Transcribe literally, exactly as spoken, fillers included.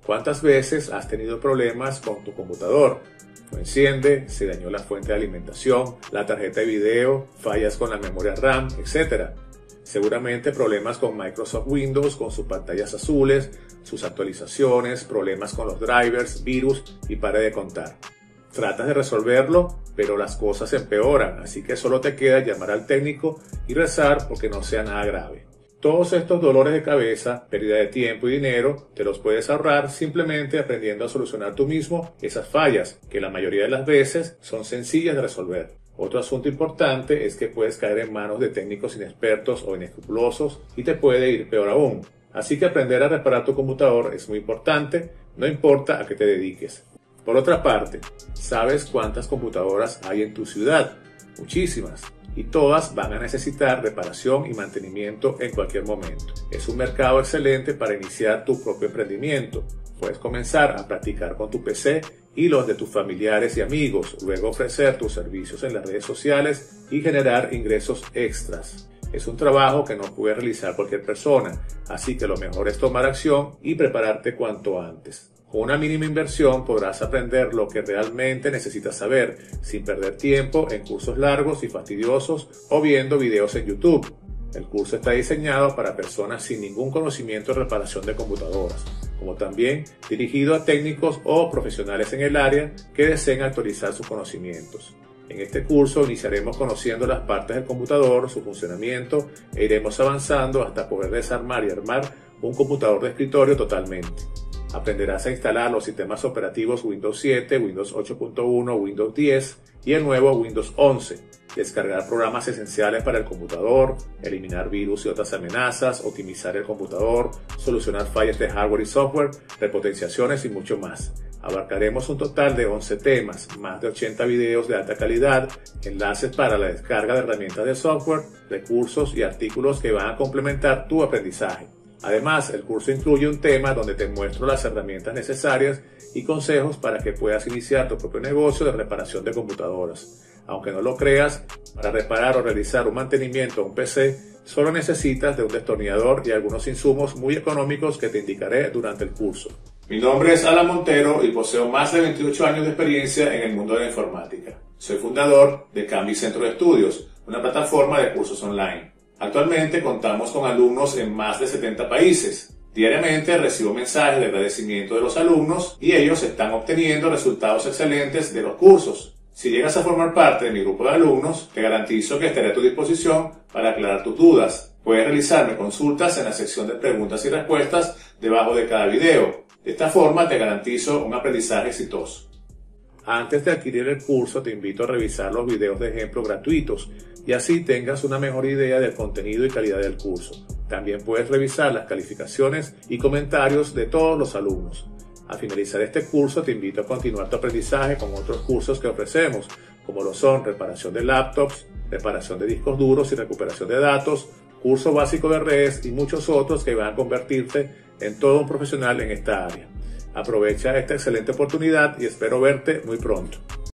¿Cuántas veces has tenido problemas con tu computador? No enciende, se dañó la fuente de alimentación, la tarjeta de video, fallas con la memoria RAM, etcétera. Seguramente problemas con Microsoft Windows, con sus pantallas azules, sus actualizaciones, problemas con los drivers, virus y para de contar. Tratas de resolverlo, pero las cosas empeoran, así que solo te queda llamar al técnico y rezar porque no sea nada grave. Todos estos dolores de cabeza, pérdida de tiempo y dinero, te los puedes ahorrar simplemente aprendiendo a solucionar tú mismo esas fallas, que la mayoría de las veces son sencillas de resolver. Otro asunto importante es que puedes caer en manos de técnicos inexpertos o inescrupulosos y te puede ir peor aún. Así que aprender a reparar tu computador es muy importante, no importa a qué te dediques. Por otra parte, ¿sabes cuántas computadoras hay en tu ciudad? Muchísimas. Y todas van a necesitar reparación y mantenimiento en cualquier momento. Es un mercado excelente para iniciar tu propio emprendimiento. Puedes comenzar a practicar con tu P C y los de tus familiares y amigos, luego ofrecer tus servicios en las redes sociales y generar ingresos extras. Es un trabajo que no puede realizar cualquier persona, así que lo mejor es tomar acción y prepararte cuanto antes. Con una mínima inversión podrás aprender lo que realmente necesitas saber, sin perder tiempo en cursos largos y fastidiosos o viendo videos en YouTube. El curso está diseñado para personas sin ningún conocimiento de reparación de computadoras, como también dirigido a técnicos o profesionales en el área que deseen actualizar sus conocimientos. En este curso iniciaremos conociendo las partes del computador, su funcionamiento, e iremos avanzando hasta poder desarmar y armar un computador de escritorio totalmente. Aprenderás a instalar los sistemas operativos Windows siete, Windows ocho punto uno, Windows diez y el nuevo Windows once. Descargar programas esenciales para el computador, eliminar virus y otras amenazas, optimizar el computador, solucionar fallas de hardware y software, repotenciaciones y mucho más. Abarcaremos un total de once temas, más de ochenta videos de alta calidad, enlaces para la descarga de herramientas de software, recursos y artículos que van a complementar tu aprendizaje. Además, el curso incluye un tema donde te muestro las herramientas necesarias y consejos para que puedas iniciar tu propio negocio de reparación de computadoras. Aunque no lo creas, para reparar o realizar un mantenimiento a un P C, solo necesitas de un destornillador y algunos insumos muy económicos que te indicaré durante el curso. Mi nombre es Alan Montero y poseo más de veintiocho años de experiencia en el mundo de la informática. Soy fundador de Cambly Centro de Estudios, una plataforma de cursos online. Actualmente contamos con alumnos en más de setenta países. Diariamente recibo mensajes de agradecimiento de los alumnos y ellos están obteniendo resultados excelentes de los cursos. Si llegas a formar parte de mi grupo de alumnos, te garantizo que estaré a tu disposición para aclarar tus dudas. Puedes realizarme consultas en la sección de preguntas y respuestas debajo de cada video. De esta forma te garantizo un aprendizaje exitoso. Antes de adquirir el curso te invito a revisar los videos de ejemplo gratuitos y así tengas una mejor idea del contenido y calidad del curso. También puedes revisar las calificaciones y comentarios de todos los alumnos. Al finalizar este curso te invito a continuar tu aprendizaje con otros cursos que ofrecemos, como lo son reparación de laptops, reparación de discos duros y recuperación de datos, curso básico de redes y muchos otros que van a convertirte en todo un profesional en esta área. Aprovecha esta excelente oportunidad y espero verte muy pronto.